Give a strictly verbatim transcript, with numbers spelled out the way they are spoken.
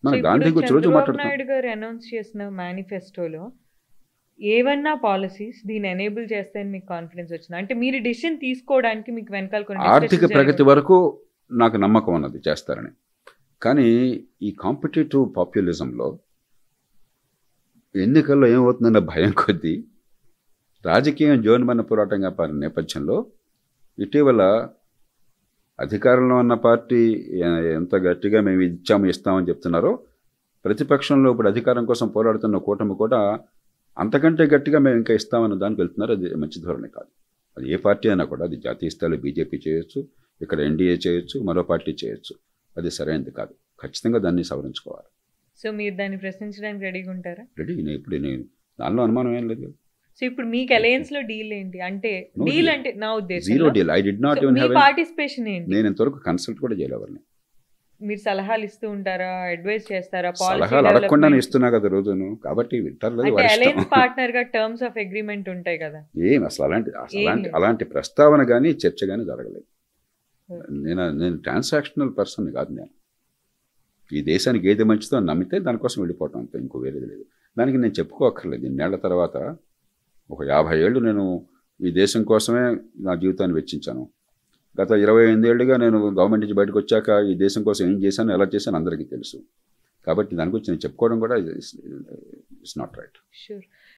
మన గాంధీ గురించి రోజు చంద్రబాబు మాట్లాడుతాం. నాయుడు గారు అనౌన్స్ చేసిన మేనిఫెస్టోలో ఏవన్నా పాలసీస్ దీన్ని ఎనేబుల్ చేస్తాయని మీకు కాన్ఫిడెన్స్ వచ్చింది? అంటే మీరు డిసిషన్ తీసుకోవడానికి మీకు వెనకాల కొన్ని ఆర్థిక discussions ప్రగతి జరిగాయి. వరకు నాకు నమ్మకం ఉన్నది చేస్తారని. కానీ ఈ కాంపిటేటివ్ పాపులిజంలో ఎన్నికల్లో ఏమవుతుందన్న భయం కొద్దీ రాజకీయం జీవనమైన పోరాటంగా పారిన నేపథ్యంలో ఇటీవల అధికారంలో ఉన్న పార్టీ ఎ- ఎంత గట్టిగా మేము ఇది ఇచ్చాము ఇస్తామని చెప్తున్నారో, ప్రతిపక్షంలో ఇప్పుడు అధికారం కోసం పోరాడుతున్న కూటమి కూడా అంతకంటే గట్టిగా మేము ఇంకా ఇస్తామన్న దానికి వెళ్తున్నారు. అది మంచి ధోరణి కాదు. అది ఏ పార్టీ అయినా కూడా, అది జాతీయ స్థాయిలో బీజేపీ చేయొచ్చు, ఇక్కడ ఎన్డీఏ చేయొచ్చు, మరో పార్టీ చేయొచ్చు. అది సరైనది కాదు. ఖచ్చితంగా దాన్ని సవరించుకోవాలి. సో మీరు దాన్ని ప్రశ్నించడానికి రెడీగా ఉంటారా? రెడీ నేను ఇప్పుడు నేను దానిలో అనుమానం ఏం లేదు. సో ఇప్పుడు మీకు అలయన్స్ లో డీల్ ఏంటి? అంటే No డీల్ deal. అంటే నా ఉద్దేశం zero deal. I did not even me have. Participation ఏంటి? నేను ఇంతవరకు కన్సల్ట్ కూడా చేయలేదు ఎవరిని. మీరు సలహాలు ఇస్తూ ఉంటారా? అడ్వైస్ చేస్తారా? సలహాలు అడగకుండానే ఇస్తున్నా కదా రోజును, కాబట్టి వింటారు లేదు వారి ఇష్టం. అలయన్స్ పార్ట్నర్ గా టర్మ్స్ ఆఫ్ అగ్రిమెంట్ ఉంటాయి కదా. ఏం అసలు అలాంటి అసలు ఏం అలాంటి లేదు. అలాంటి ప్రస్తావన కానీ చర్చ కానీ జరగలేదు. Hmm. నేను నేను ట్రాన్సాక్షనల్ పర్సన్ కాదు. నేను ఈ దేశానికి ఏది మంచిదో అని నమ్మితే దానికోసం వెళ్ళిపోవటం అంతే, ఇంకో వేరేది లేదు. దానికి నేను చెప్పుకోక్కర్లేదు. ఇన్నేళ్ల తర్వాత ఒక యాభై ఏళ్ళు నేను ఈ దేశం కోసమే నా జీవితాన్ని వెచ్చించాను. గత ఇరవై ఎనిమిది ఏళ్ళుగా నేను గవర్నమెంట్ నుంచి బయటకు వచ్చాక ఈ దేశం కోసం ఏం చేశాను, ఎలా చేశాను అందరికీ తెలుసు. కాబట్టి దాని గురించి నేను చెప్పుకోవడం కూడా ఇట్స్ నాట్ రైట్. షూర్.